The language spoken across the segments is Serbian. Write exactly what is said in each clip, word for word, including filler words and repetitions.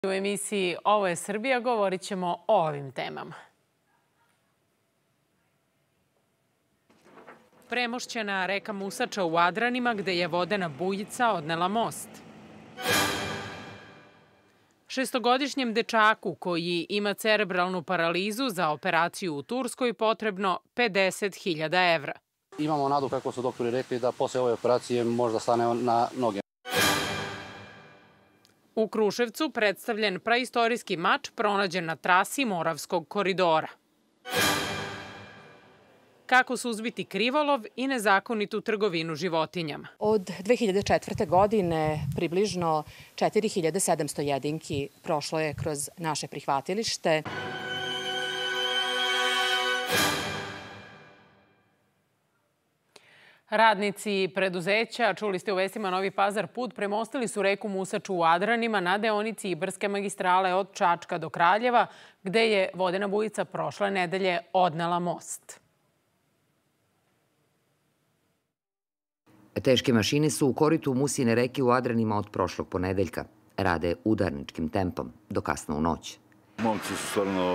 U emisiji Ovo je Srbija govorit ćemo o ovim temama. Premošćena reka Musača u Adranima, gde je vodena bujica odnela most. Šestogodišnjem dečaku koji ima cerebralnu paralizu za operaciju u Turskoj potrebno pedeset hiljada evra. Imamo nadu, kako su doktori rekli, da posle ove operacije možda stane na noge. U Kruševcu predstavljen praistorijski mač pronađen na trasi Moravskog koridora. Kako suzbiti krivolov i nezakonitu trgovinu životinjama? Od dve hiljade četvrte. godine približno četiri hiljade sedamsto jedinki prošlo je kroz naše prihvatilište. Radnici preduzeća, čuli ste u vestima Novi Pazar put, premostili su reku Musaču u Adranima na deonici Ibarske magistrale od Čačka do Kraljeva, gde je vodena bujica prošle nedelje odnela most. Teške mašine su u koritu Musine reke u Adranima od prošlog ponedeljka. Rade udarničkim tempom do kasno u noć. Momci su stvarno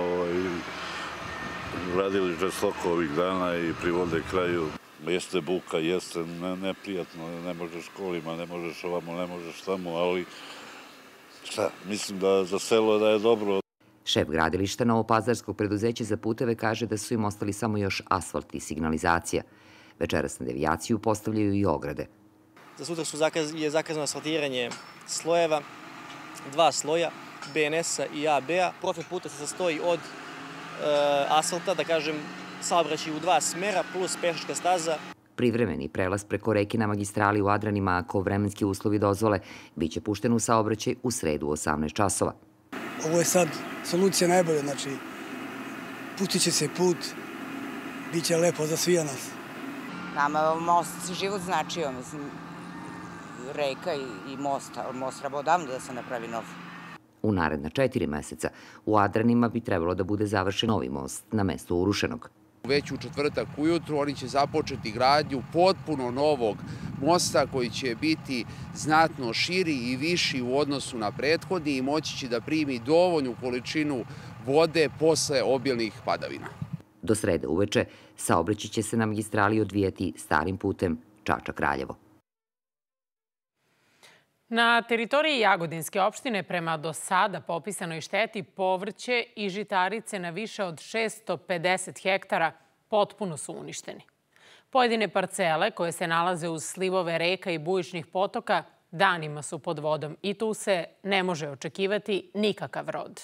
radili žestoko ovih dana i privode kraju. Jeste buka, jeste neprijatno, ne možeš kolima, ne možeš ovamo, ne možeš tamo, ali šta, mislim da za selo da je dobro. Šef gradilišta Novopazarskog preduzeća za puteve kaže da su im ostali samo još asfalt i signalizacija. Večeras na devijaciju postavljaju i ograde. Za sutra je zakazano asfaltiranje slojeva, dva sloja, be en es-a i a be-a. Profil puta se sastoji od asfalta, da kažem, saobraćaj u dva smera plus pešačka staza. Privremeni prelaz preko reke na magistrali u Adranima, ako vremenski uslovi dozvole, biće pušten u saobraćaj u sredu u osamnaest časova. Ovo je sad solucija najbolja, znači pustit će se put, bit će lepo za svija nas. Nama most život značio, mislim, reka i most, ali most treba odavno da se napravi nov. U naredna četiri meseca u Adranima bi trebalo da bude završen novi most na mestu urušenog. Već u četvrtak ujutru oni će započeti gradnju potpuno novog mosta koji će biti znatno širi i viši u odnosu na prethodni i moći će da primi dovoljnu količinu vode posle obilnih padavina. Do srede uveče saobraćaj će se na magistrali odvijati starim putem Čačak-Kraljevo. Na teritoriji Jagodinske opštine prema do sada popisanoj šteti povrće i žitarice na više od šesto pedeset hektara potpuno su uništeni. Pojedine parcele koje se nalaze uz slivove reka i bujičnih potoka danima su pod vodom i tu se ne može očekivati nikakav rod.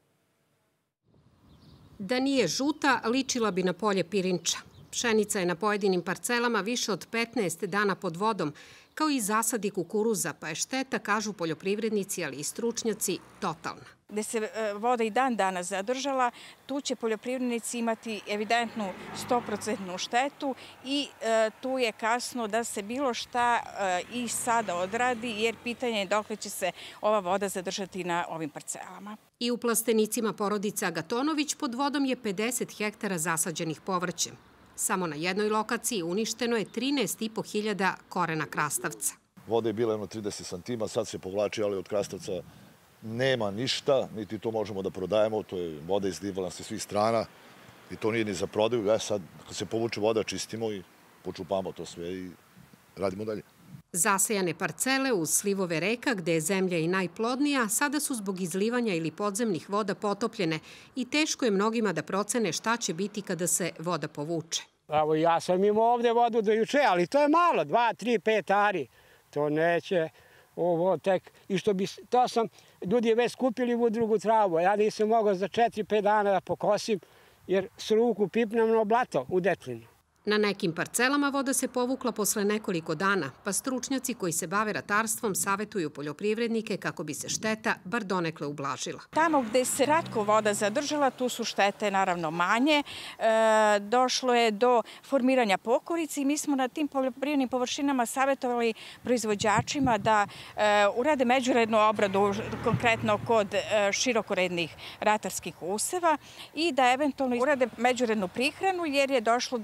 Da nije žuta, ličila bi na polje pirinča. Pšenica je na pojedinim parcelama više od petnaest dana pod vodom, kao i zasadi kukuruza, pa je šteta, kažu poljoprivrednici, ali i stručnjaci, totalna. Gde se voda i dan danas zadržala, tu će poljoprivrednici imati evidentnu sto procentnu štetu i tu je kasno da se bilo šta i sada odradi, jer pitanje je dokle će se ova voda zadržati na ovim parcelama. I u plastenicima porodice Agatonović pod vodom je pedeset hektara zasađenih povrćem. Samo na jednoj lokaciji uništeno je trinaest i po hiljada korena krastavca. Voda je bila jedno trideset santima, sad se povlači, ali od krastavca nema ništa, niti to možemo da prodajemo, to je voda izlivala sa svih strana i to nije ni za prodaju. Ja sad, kad se povuče voda, čistimo i počupamo to sve i radimo dalje. Zasejane parcele uz slivove reka, gde je zemlja i najplodnija, sada su zbog izlivanja ili podzemnih voda potopljene i teško je mnogima da procene šta će biti kada se voda povuče. Evo, ja sam imao ovde vodu do juče, ali to je malo, dva, tri, pet ari. To neće, ovo tek, i što bi, to sam, ljudi već skupili u drugu travu, ja nisam mogao za četiri, pet dana da pokosim, jer s ruku pipnem na blato u detlinu. Na nekim parcelama voda se povukla posle nekoliko dana, pa stručnjaci koji se bave ratarstvom savetuju poljoprivrednike kako bi se šteta bar donekle ublažila. Tamo gde se kratko voda zadržala, tu su štete naravno manje. Došlo je do formiranja pokorici i mi smo na tim poljoprivrednim površinama savetovali proizvođačima da urade međurednu obradu, konkretno kod širokorednih ratarskih useva i da eventualno urade međurednu prihranu, jer je došlo do spiranja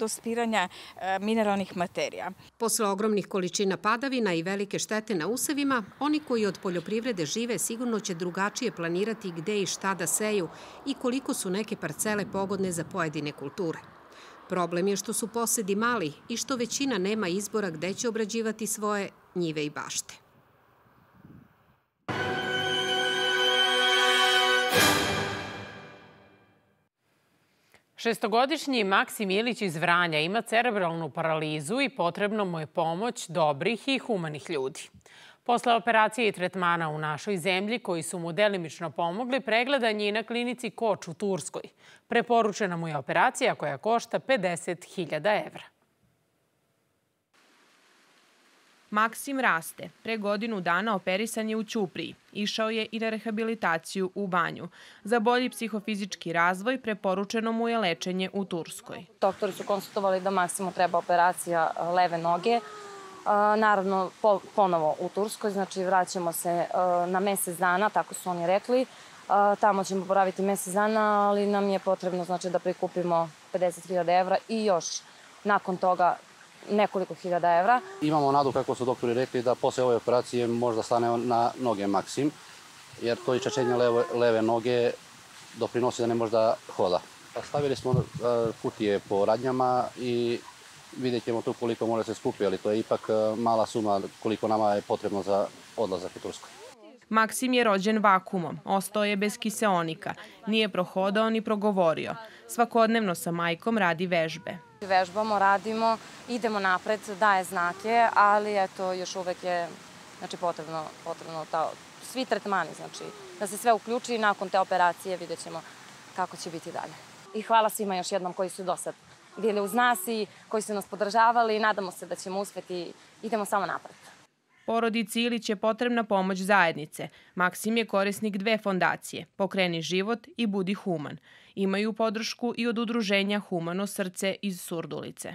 formiranja mineralnih materija. Posle ogromnih količina padavina i velike štete na usevima, oni koji od poljoprivrede žive sigurno će drugačije planirati gde i šta da seju i koliko su neke parcele pogodne za pojedine kulture. Problem je što su posedi mali i što većina nema izbora gde će obrađivati svoje njive i bašte. Šestogodišnji Maksim Ilić iz Vranja ima cerebralnu paralizu i potrebno mu je pomoć dobrih i humanih ljudi. Posle operacije i tretmana u našoj zemlji, koji su mu delimično pomogli, pregledan je i na klinici Koč u Turskoj. Preporučena mu je operacija koja košta pedeset hiljada evra. Maksim raste. Pre godinu dana operisan je u Ćupriji. Išao je i na rehabilitaciju u Banju. Za bolji psihofizički razvoj preporučeno mu je lečenje u Turskoj. Doktori su konsultovali da Maksimu treba operacija leve noge. Naravno, ponovo u Turskoj, znači vraćamo se na mesec dana, tako su oni rekli. Tamo ćemo boraviti mesec dana, ali nam je potrebno znači, da prikupimo pedeset hiljada evra i još nakon toga nekoliko hiljada evra. Imamo nadu, kako su doktori rekli, da posle ove operacije možda stane na noge Maksim, jer to iščačenje leve, leve noge doprinosi da ne može da hoda. Stavili smo kutije po radnjama i vidjet ćemo tu koliko može se skupi, ali to je ipak mala suma koliko nama je potrebno za odlazak u Tursku. Maksim je rođen vakumom, ostao je bez kiseonika, nije prohodao ni progovorio. Svakodnevno sa majkom radi vežbe. Vežbamo, radimo, idemo napred, daje znake, ali eto, još uvek je znači, potrebno, potrebno ta, svi tretmani, znači da se sve uključi i nakon te operacije vidjet ćemo kako će biti dalje. I hvala svima još jednom koji su do sad bili uz nas i koji su nas podržavali i nadamo se da ćemo uspeti, idemo samo napred. Porodici Ilić je potrebna pomoć zajednice. Maksim je korisnik dve fondacije, Pokreni život i Budi human. Imaju podršku i od udruženja Humano srce iz Surdulice.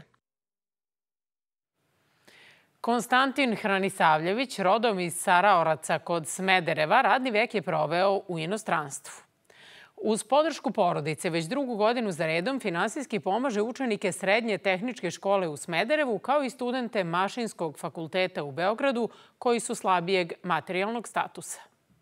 Konstantin Hranisavljević, rodom iz Saraoraca kod Smedereva, radni vek je proveo u inostranstvu. Uz podršku porodice već drugu godinu za redom finansijski pomaže učenike Srednje tehničke škole u Smederevu kao i studente Mašinskog fakulteta u Beogradu koji su slabijeg materijalnog statusa.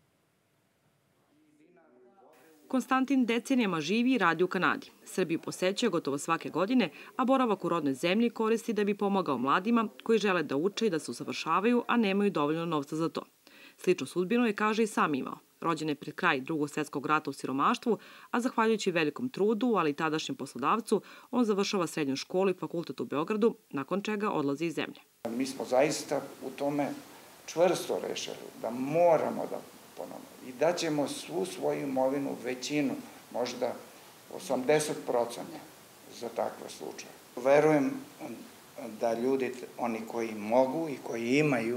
Konstantin decenijama živi i radi u Kanadi. Srbiju posećuje gotovo svake godine, a boravak u rodnoj zemlji koristi da bi pomagao mladima koji žele da uče i da se usavršavaju, a nemaju dovoljno novca za to. Sličnu sudbinu je, kaže, i sam imao. Rođen je pred kraj Drugog svjetskog rata u siromaštvu, a zahvaljujući velikom trudu, ali i tadašnjem poslodavcu, on završava srednju školu i fakultet u Beogradu, nakon čega odlazi iz zemlje. Mi smo zaista u tome čvrsto rešili da moramo da ponovno i da ćemo svu svoju imovinu, većinu, možda osamdeset procenta za takve slučaje. Verujem da ljudi, oni koji mogu i koji imaju,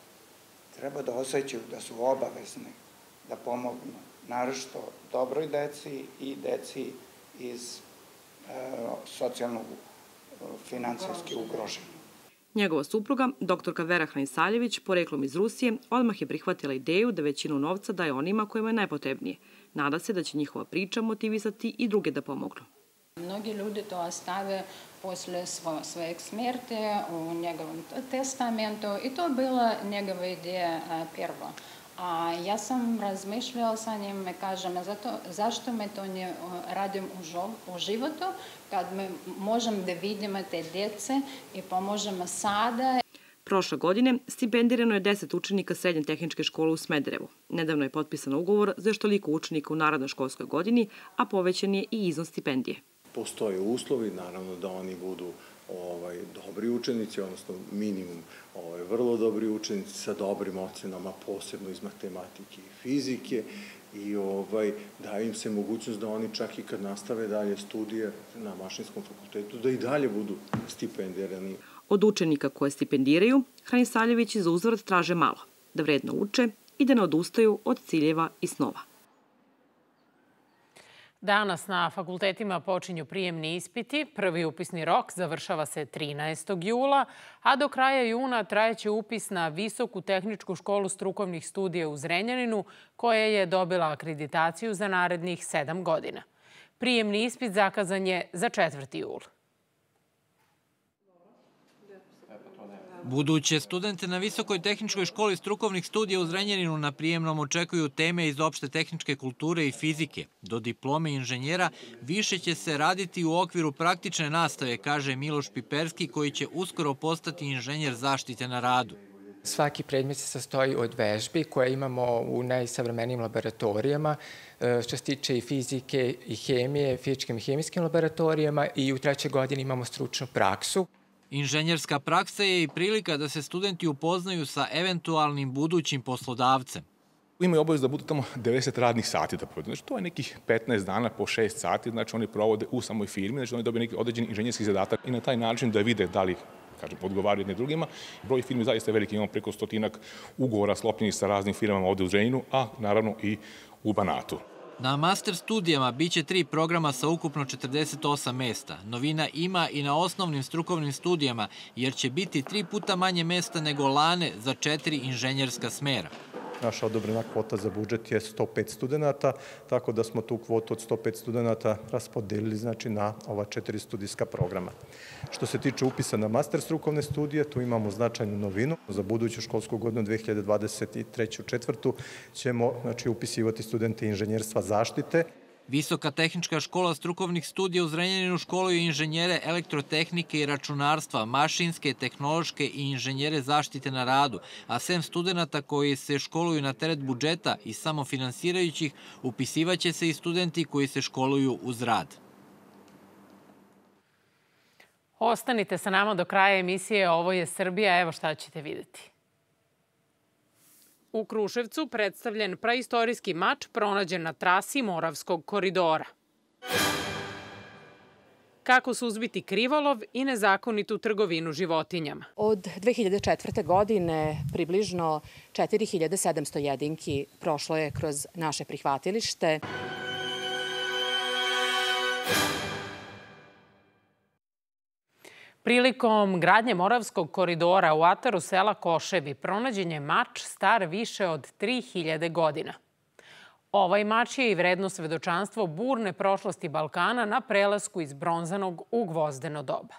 treba da osjećaju da su obavezni da pomognu, naročito dobroj deci i deci iz e, socijalnog finansijski ugroženja. Njegova supruga, doktorka Vera Hranisavljević, poreklom iz Rusije, odmah je prihvatila ideju da većinu novca daje onima kojima je najpotrebnije. Nada se da će njihova priča motivisati i druge da pomognu. Mnogi ljudi to ostave posle svojeg smrti u njegovom testamentu i to bila njegova ideja prvo. A ja sam razmišljala sa njim i kažem, zato, zašto me to ne radim u životu, kad me možem da vidimo te djece i pomožemo sada. Prošle godine stipendirano je deset učenika Srednje tehničke škole u Smederevu. Nedavno je potpisan ugovor za još toliko učenika u narednoj školskoj godini, a povećan je i iznos stipendije. Postoje uslovi, naravno da oni budu ovaj, dobri učenici, odnosno minimum ovaj, vrlo dobri učenici sa dobrim ocenama, posebno iz matematike i fizike, i ovaj, daje im se mogućnost da oni čak i kad nastave dalje studije na Mašinskom fakultetu, da i dalje budu stipendirani. Od učenika koje stipendiraju, Hranisavljevići za uzvrat traže malo, da vredno uče i da ne odustaju od ciljeva i snova. Danas na fakultetima počinju prijemni ispiti. Prvi upisni rok završava se trinaestog jula, a do kraja juna trajeće upis na Visoku tehničku školu strukovnih studija u Zrenjaninu, koja je dobila akreditaciju za narednih sedam godina. Prijemni ispit zakazan je za četvrti jul. Buduće studente na Visokoj tehničkoj školi strukovnih studija u Zrenjaninu na prijemnom očekuju teme iz opšte tehničke kulture i fizike. Do diplome inženjera više će se raditi u okviru praktične nastave, kaže Miloš Piperski, koji će uskoro postati inženjer zaštite na radu. Svaki predmet se sastoji od vežbi koje imamo u najsavremenijim laboratorijama, što se tiče i fizike i hemije, fizičkim i hemijskim laboratorijama, i u trećoj godini imamo stručnu praksu. Inženjerska praksa je i prilika da se studenti upoznaju sa eventualnim budućim poslodavcem. Imaju obavezu da budu tamo devedeset radnih sati da provedu. Znači, to je nekih petnaest dana po šest sati, znači oni provode u samoj firmi, znači oni dobiju neki određeni inženjerski zadatak i na taj način da vide da li, kažem, odgovaraju jedne drugima. Broj firmi zaista je veliki, imamo preko stotinak ugovora sklopljenih sa raznim firmama ovde u Zrenjaninu, a naravno i u Banatu. Na master studijama biće tri programa sa ukupno četrdeset osam mesta. Novina ima i na osnovnim strukovnim studijama, jer će biti tri puta manje mesta nego lane za četiri inženjerska smera. Naša odobrena kvota za budžet je sto pet studenta, tako da smo tu kvotu od sto pet studenta raspodelili znači, na ova četiri studijska programa. Što se tiče upisa na master strukovne studije, tu imamo značajnu novinu. Za buduću školsku godinu dve hiljade dvadeset treće četvrtu ćemo znači, upisivati studente inženjerstva zaštite. Visoka tehnička škola strukovnih studija u Zrenjaninu školuje inženjere elektrotehnike i računarstva, mašinske, tehnološke i inženjere zaštite na radu, a sem studenta koji se školuju na teret budžeta i samofinansirajućih, upisivaće se i studenti koji se školuju uz rad. Ostanite sa nama do kraja emisije Ovo je Srbija, evo šta ćete videti. U Kruševcu predstavljen praistorijski mač pronađen na trasi Moravskog koridora. Kako suzbiti krivolov i nezakonitu trgovinu životinjama? Od dve hiljade četvrte. godine približno četiri hiljade sedamsto jedinki prošlo je kroz naše prihvatilište. Prilikom gradnje Moravskog koridora u ataru sela Koševi pronađen je mač star više od tri hiljade godina. Ovaj mač je i vredno svedočanstvo burne prošlosti Balkana na prelasku iz bronzanog u gvozdeno doba.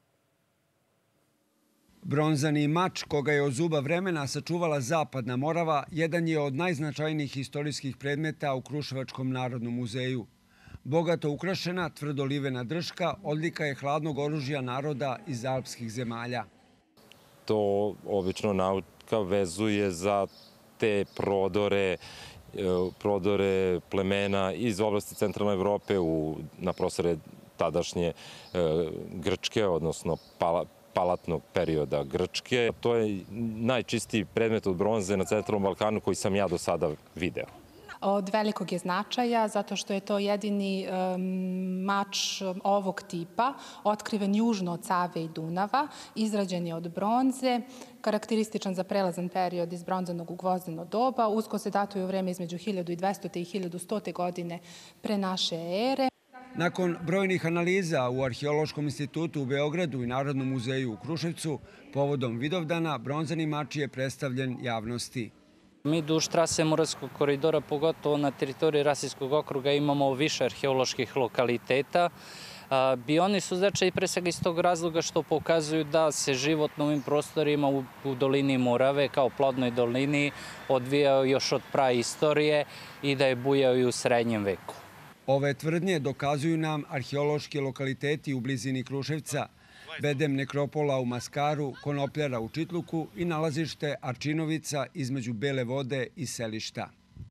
Bronzani mač, koga je od zuba vremena sačuvala Zapadna Morava, jedan je od najznačajnijih istorijskih predmeta u Kruševačkom narodnom muzeju. Bogato ukrašena, tvrdolivena drška odlika je hladnog oružja naroda iz alpskih zemalja. To obično nauka vezuje za te prodore, prodore plemena iz oblasti centralne Evrope na prostore tadašnje Grčke, odnosno palatnog perioda Grčke. To je najčistiji predmet od bronze na centralnom Balkanu koji sam ja do sada video. Od velikog je značaja zato što je to jedini mač ovog tipa, otkriven južno od Save i Dunava, izrađen je od bronze, karakterističan za prelazan period iz bronzanog u gvozdeno doba, usko se datuje u vreme između hiljadu dvestute i hiljadu stote. godine pre naše ere. Nakon brojnih analiza u Arheološkom institutu u Beogradu i Narodnom muzeju u Kruševcu, povodom Vidovdana, bronzani mač je predstavljen javnosti. Mi duž trase Moravskog koridora, pogotovo na teritoriji Rasinskog okruga, imamo više arheoloških lokaliteta. Bioni su značajni pre svega iz tog razloga što pokazuju da se život na ovim prostorima u dolini Morave, kao plodnoj dolini, odvijao još od praistorije i da je bujao i u srednjem veku. Ove tvrdnje dokazuju nam arheološki lokaliteti u blizini Kruševca, bedem nekropola u Maskaru, konopljara u Čitluku i nalazište Arčinovica između Bele vode i selišta.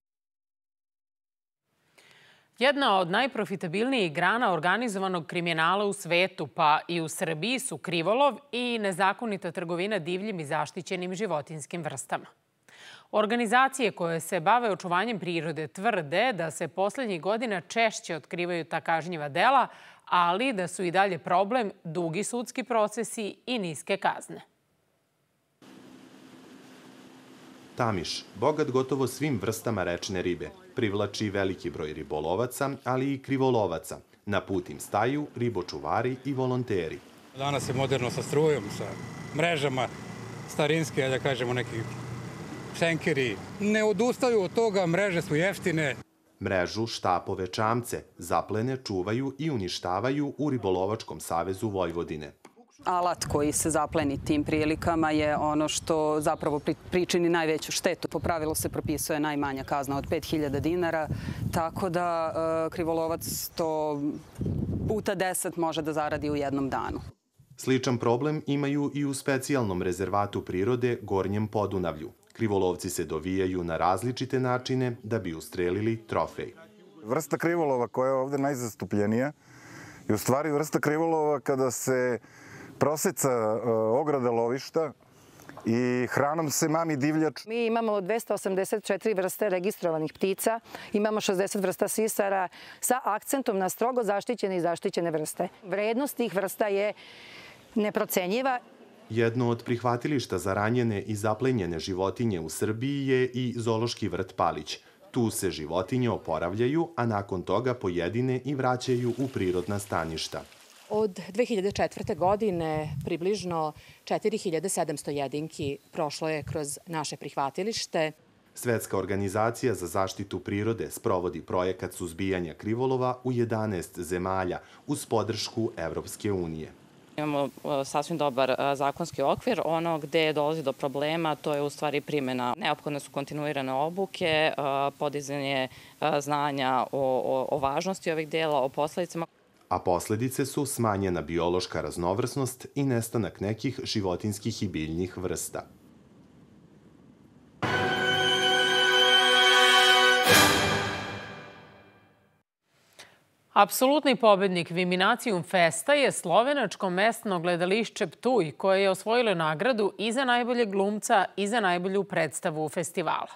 Jedna od najprofitabilnijih grana organizovanog kriminala u svetu, pa i u Srbiji, su krivolov i nezakonita trgovina divljim i zaštićenim životinjskim vrstama. Organizacije koje se bave očuvanjem prirode tvrde da se poslednjih godina češće otkrivaju ta kažnjiva dela, ali da su i dalje problem dugi sudski procesi i niske kazne. Tamiš, bogat gotovo svim vrstama rečne ribe, privlači veliki broj ribolovaca, ali i krivolovaca. Na put im staju ribočuvari i volonteri. Danas je moderno sa strujom, sa mrežama, starinske, da kažemo, neki senkeri. Ne odustaju od toga, mreže su jeftine. Mrežu, štapove, čamce, zaplene čuvaju i uništavaju u Ribolovačkom savezu Vojvodine. alat koji se zapleni tim prilikama je ono što zapravo pričini najveću štetu. Po pravilu se propisuje najmanja kazna od pet hiljada dinara, tako da krivolovac to puta deset može da zaradi u jednom danu. Sličan problem imaju i u specijalnom rezervatu prirode Gornjem Podunavlju. Krivolovci se dovijaju na različite načine da bi ustrelili trofej. Vrsta krivolova koja je ovde najzastupljenija je u stvari vrsta krivolova kada se proseca ograda lovišta i hranom se mami divljač. Mi imamo dvesta osamdeset četiri vrste registrovanih ptica, imamo šezdeset vrsta sisara sa akcentom na strogo zaštićene i zaštićene vrste. Vrednost tih vrsta je neprocenjiva. Jedno od prihvatilišta za ranjene i zaplenjene životinje u Srbiji je i zoološki vrt Palić. Tu se životinje oporavljaju, a nakon toga pojedine i vraćaju u prirodna staništa. Od dve hiljade četvrte. godine približno četiri hiljade sedamsto jedinki prošlo je kroz naše prihvatilište. Svetska organizacija za zaštitu prirode sprovodi projekat suzbijanja krivolova u jedanaest zemalja uz podršku Evropske unije. Imamo sasvim dobar zakonski okvir. Ono gde dolazi do problema, to je u stvari primjena. Neophodne su kontinuirane obuke, podizanje znanja o, o važnosti ovih dela, o posledicama. A posledice su smanjena biološka raznovrsnost i nestanak nekih životinskih i biljnih vrsta. Apsolutni pobednik Viminacijum Festa je slovenačko mesno gledališće Ptuj, koje je osvojilo nagradu i za najboljeg glumca i za najbolju predstavu festivala.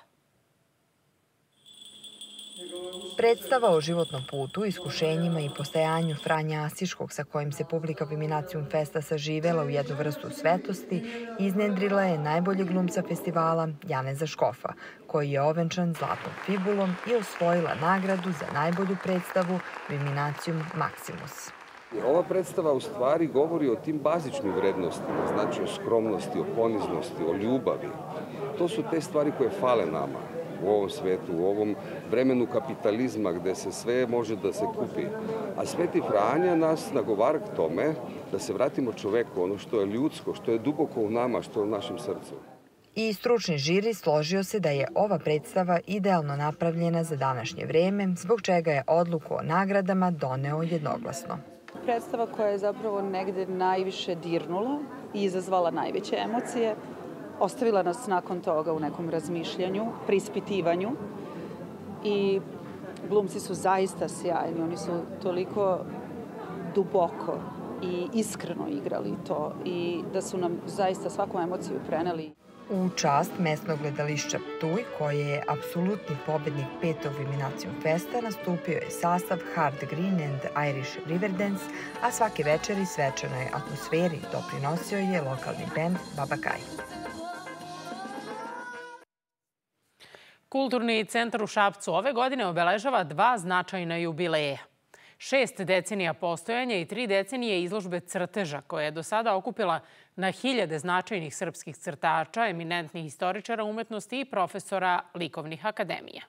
Predstava o životnom putu, iskušenjima i postajanju Franja Asiškog, sa kojim se publika Viminacijum Festa saživela u jednu vrstu svetosti, iznedrila je najboljeg glumca festivala Janeza Škofa, koji je ovenčan zlatnom fibulom i osvojila nagradu za najbolju predstavu Viminacijum Maximus. Ova predstava u stvari govori o tim bazičnim vrednostima, znači o skromnosti, o poniznosti, o ljubavi. To su te stvari koje fale nama u ovom svetu, u ovom vremenu kapitalizma gde se sve može da se kupi. A Sveti Franja nas nagovara k tome da se vratimo čoveku, ono što je ljudsko, što je duboko u nama, što je u našem srcu. I stručni žiri složio se da je ova predstava idealno napravljena za današnje vreme, zbog čega je odluku o nagradama doneo jednoglasno. Predstava koja je zapravo negde najviše dirnula i izazvala najveće emocije, ostavila nas nakon toga u nekom razmišljanju, prispitivanju i glumci su zaista sjajni. Oni su toliko duboko i iskreno igrali to i da su nam zaista svaku emociju preneli. U čast mesnog gledališća Ptuj, koje je apsolutni pobednik petog Viminacijum Festa, nastupio je sastav Hard Green and Irish Riverdance, a svake večeri svečanoj atmosferi doprinosio je lokalni bend Baba Kaj. Kulturni centar u Šapcu ove godine obeležava dva značajna jubileja. Šest decenija postojanja i tri decenije izložbe crteža, koja je do sada okupila na hiljade značajnih srpskih crtača, eminentnih historičara umetnosti i profesora likovnih akademija.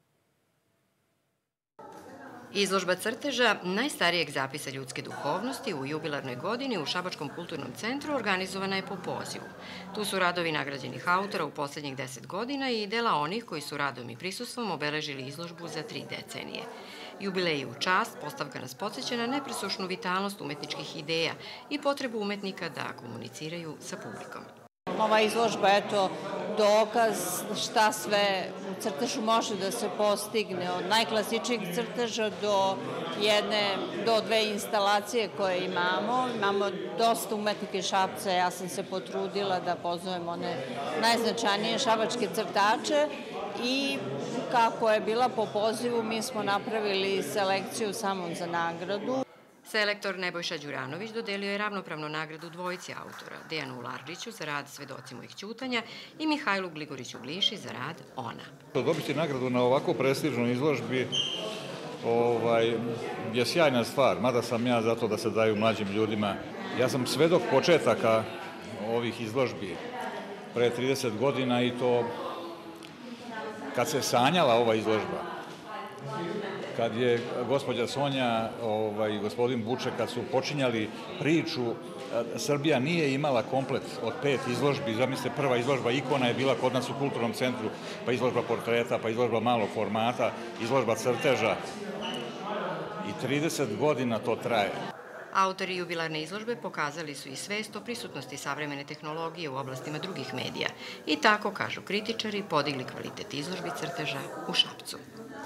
Izložba crteža, najstarijeg zapisa ljudske duhovnosti u jubilarnoj godini u Šabačkom kulturnom centru organizovana je po pozivu. Tu su radovi nagrađenih autora u poslednjih deset godina i dela onih koji su radom i prisustvom obeležili izložbu za tri decenije. Jubileji u čast postavka nas podsjeća na nepresušnu vitalnost umetničkih ideja i potrebu umetnika da komuniciraju sa publikom. Ova izložba je to dokaz šta sve u crtežu može da se postigne, od najklasičnijeg crteža do jedne, do dve instalacije koje imamo. Imamo dosta umetnika iz Šapca, ja sam se potrudila da pozovem one najznačajnije šabačke crtače i kako je bila po pozivu, mi smo napravili selekciju samom za nagradu. Selektor Nebojša Đuranović dodelio je ravnopravno nagradu dvojici autora, Dejanu Ularđiću za rad Svedoci mojih ćutanja i Mihajlu Gligoriću Gliši za rad Ona. Dobiti nagradu na ovako prestižnoj izložbi ovaj, je sjajna stvar, mada sam ja zato da se daju mlađim ljudima. Ja sam svedok početaka ovih izložbi pre trideset godina i to kad se sanjala ova izložba. kad je gospođa Sonja i gospodin Buče, kad su počinjali priču, Srbija nije imala komplet od pet izložbi. Zamislite, prva izložba Ikona je bila kod nas u Kulturnom centru, pa izložba portreta, pa izložba malog formata, izložba crteža. I trideset godina to traje. Autori jubilarne izložbe pokazali su i svest o prisutnosti savremene tehnologije u oblastima drugih medija i tako, kažu kritičari, podigli kvalitet izložbi crteža u Šapcu.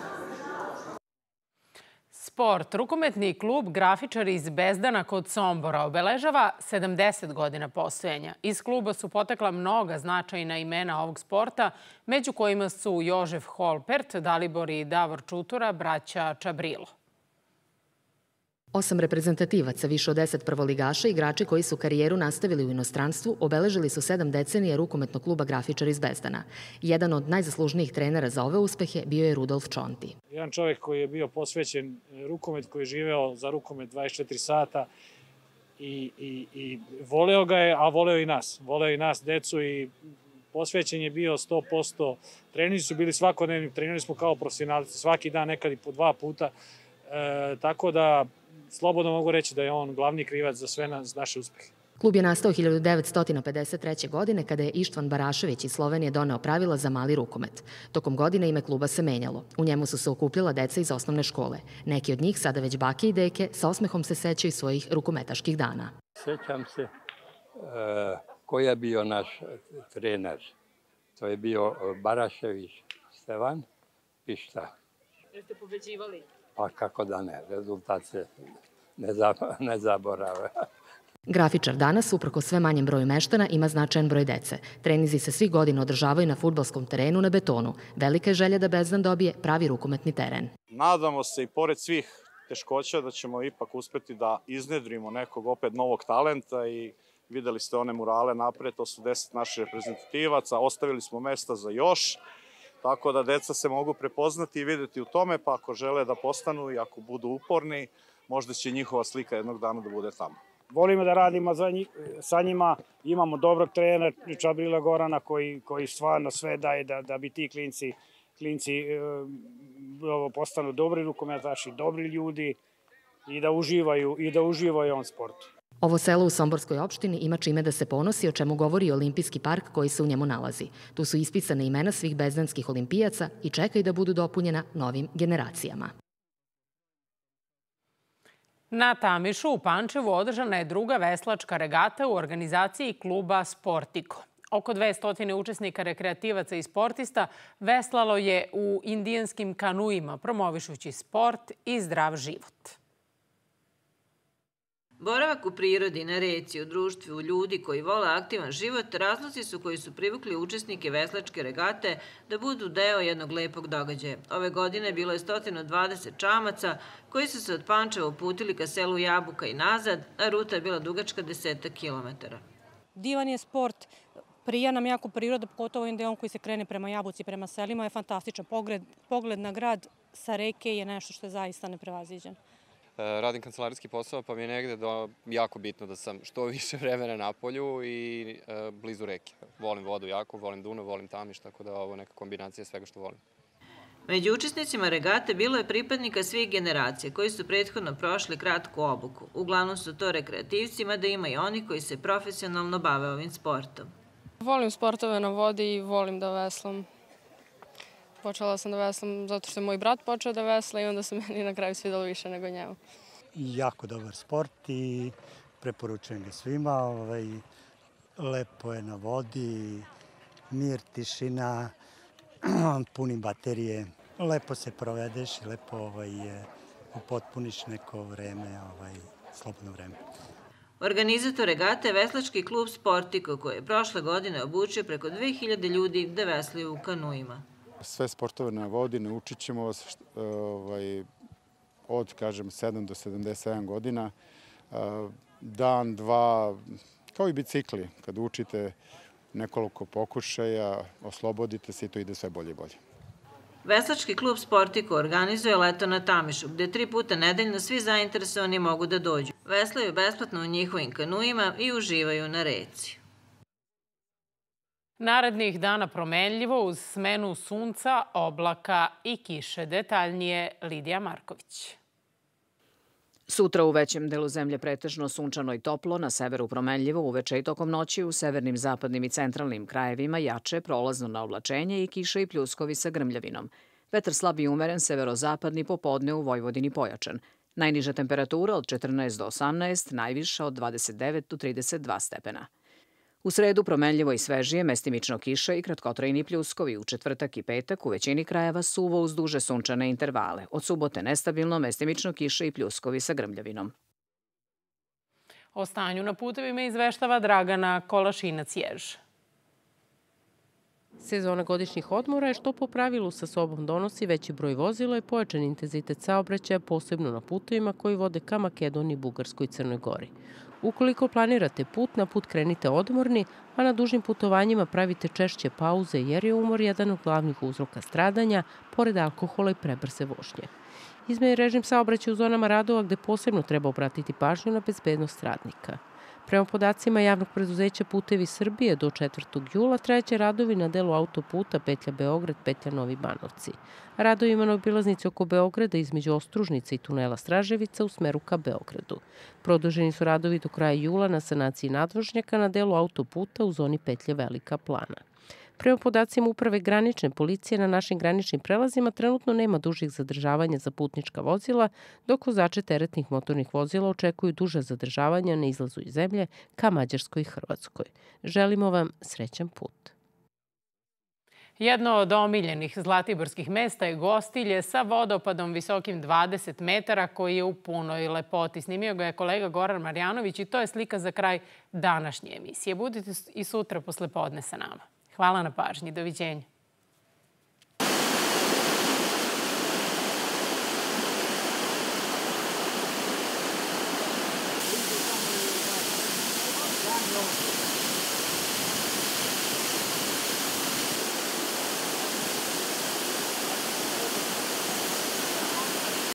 Sport. Rukometni klub Grafičari iz Bezdana kod Sombora obeležava sedamdeset godina postojanja. Iz kluba su potekla mnoga značajna imena ovog sporta, među kojima su Jožef Holpert, Dalibor i Davor Čutura, braća Čabrilo. Osam reprezentativaca, više od deset prvoligaša i igrači koji su karijeru nastavili u inostranstvu obeležili su sedam decenije rukometnog kluba Grafičari iz Bezdana. Jedan od najzaslužnijih trenera za ove uspehe bio je Rudolf Čonti. Jedan čovjek koji je bio posvećen rukomet, koji je živeo za rukomet dvadeset četiri sata i, i, i voleo ga je, a voleo i nas. Voleo i nas, decu, i posvećen je bio sto posto. Treneri su bili svakodnevni, treneri smo kao profesionalci, svaki dan, nekad i po dva puta. E, tako da slobodno mogu reći da je on glavni krivac za sve naše uspehe. Klub je nastao hiljadu devetsto pedeset treće. godine kada je Ištvan Barašević iz Slovenije doneo pravila za mali rukomet. Tokom godine ime kluba se menjalo. U njemu su se okupljala deca iz osnovne škole. Neki od njih, sada već bake i deke, sa osmehom se sećaju svojih rukometaških dana. Sećam se ko je bio naš trener. To je bio Barašević Stevan i šta? Jeste pobeđivali? Pa kako da ne, rezultat se ne zaborave. Grafičar danas, uprko sve manjem broju meštana, ima značajan broj dece. Trenizi se svih godina održavaju na fudbalskom terenu na betonu. Velika je želja da Bezdan dobije pravi rukometni teren. Nadamo se i pored svih teškoća da ćemo ipak uspeti da iznedrimo nekog opet novog talenta i videli ste one murale napred, to su deset naših reprezentativaca, ostavili smo mesta za još. Tako da deca se mogu prepoznati i videti u tome, pa ako žele da postanu i ako budu uporni, možda će njihova slika jednog dana da bude tamo. Volimo da radimo sa njima, imamo dobrog trenera Čabrila Gorana koji stvarno sve daje da bi ti klinci postanu dobri rukometaši, dobri ljudi i da uživaju u ovom sportu. Ovo selo u Somborskoj opštini ima čime da se ponosi, o čemu govori Olimpijski park koji se u njemu nalazi. Tu su ispisane imena svih bezdanskih olimpijaca i čekaju da budu dopunjena novim generacijama. Na Tamišu u Pančevu održana je druga veslačka regata u organizaciji kluba Sportiko. Oko dvesta učesnika, rekreativaca i sportista veslalo je u indijanskim kanuima, promovišući sport i zdrav život. Boravak u prirodi, na reci, u društvu ljudi koji vole aktivan život, razlozi su koji su privukli učesnike veslačke regate da budu deo jednog lepog događaja. Ove godine bilo je sto dvadeset čamaca koji su se od Pančeva uputili ka selu Jabuka i nazad, a ruta je bila dugačka desetak kilometara. Divan je sport, prija nam jako priroda, pogotovo ovim delom koji se krene prema Jabuci, prema selima, je fantastičan. Pogled na grad sa reke je nešto što je zaista neprevaziđen. Radim kancelarijski posao, pa mi je negde jako bitno da sam što više vremena na polju i blizu reke. Volim vodu jako, volim Dunav, volim Tamiš, tako da ovo je neka kombinacija svega što volim. Među učesnicima regate bilo je pripadnika svih generacija koji su prethodno prošli kratku obuku. Uglavnom su to rekreativci, mada ima i oni koji se profesionalno bave ovim sportom. Volim sportove na vodi i volim da veslam. Počela sam da veslam zato što je moj brat počeo da vesla i onda se meni na kraju svidalo više nego njemu. Jako dobar sport i preporučujem ga svima. Lepo je na vodi, mir, tišina, puni baterije. Lepo se provedeš i lepo upotpuniš neko vreme, slobodno vreme. Organizator regate je veslački klub Sportiko koji je prošle godine obučio preko dve hiljade ljudi da veslaju u kanuima. Sve sportove na vodi naučit ćemo vas od, kažem, sedam do sedamdeset sedam godina. Dan, dva, kao i bicikli. Kad učite nekoliko pokušaja, oslobodite se i to ide sve bolje i bolje. Veslački klub Sportiko organizuje leto na Tamišu, gde tri puta nedeljno svi zainteresovani mogu da dođu. Veslaju besplatno u njihovim kanuima i uživaju na reci. Narednih dana promenljivo uz smenu sunca, oblaka i kiše. Detaljnije Lidija Marković. Sutra u većem delu zemlje pretežno sunčano i toplo, na severu promenljivo, uveče i tokom noći u severnim, zapadnim i centralnim krajevima jače prolazno na oblačenje i kiše i pljuskovi sa grmljavinom. Vetar slab i umeren, severozapadni, popodne u Vojvodini pojačan. Najniža temperatura od četrnaest do osamnaest, najviša od dvadeset devet do trideset dva stepena. U sredu promenljivo i svežije, mestimično kiše i kratkotrajni pljuskovi. U četvrtak i petak u većini krajeva suvo uz duže sunčane intervale. Od subote nestabilno, mestimično kiše i pljuskovi sa grmljavinom. O stanju na putevima izveštava Dragana Kolašinac-Jež. Sezona godišnjih odmora je što po pravilu sa sobom donosi veći broj vozila i pojačan intenzitet saobraćaja, posebno na putevima koji vode ka Makedoniji, Bugarskoj i Crnoj Gori. Ukoliko planirate put, na put krenite odmorni, a na dužim putovanjima pravite češće pauze jer je umor jedan od glavnih uzroka stradanja, pored alkohola i prebrze vožnje. Izmeni režim saobraćaja u zonama radova gde posebno treba obratiti pažnju na bezbednost radnika. Prema podacima javnog preduzeća Putevi Srbije do četvrtog jula trajaće radovi na delu autoputa petlja Beograd, petlja Novi Banovci. Radovima na obilaznici oko Beograda između Ostružnice i tunela Straževica u smeru ka Beogradu. Produženi su radovi do kraja jula na sanaciji nadvožnjaka na delu autoputa u zoni petlje Velika Plana. Prema podacima Uprave granične policije na našim graničnim prelazima trenutno nema dužih zadržavanja za putnička vozila, dok vozače teretnih motornih vozila očekuju duža zadržavanja na izlazu iz zemlje ka Mađarskoj i Hrvatskoj. Želimo vam srećan put. Jedno od omiljenih zlatiborskih mesta je Gostilje sa vodopadom visokim dvadeset metara koji je u punoj lepoti. Snimio ga je kolega Goran Marjanović i to je slika za kraj današnje emisije. Budite i sutra posle podne sa nama. Hvala na pažnji. Doviđenja.